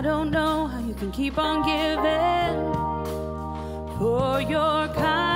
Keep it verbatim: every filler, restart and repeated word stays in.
don't know how you can keep on giving for your kind.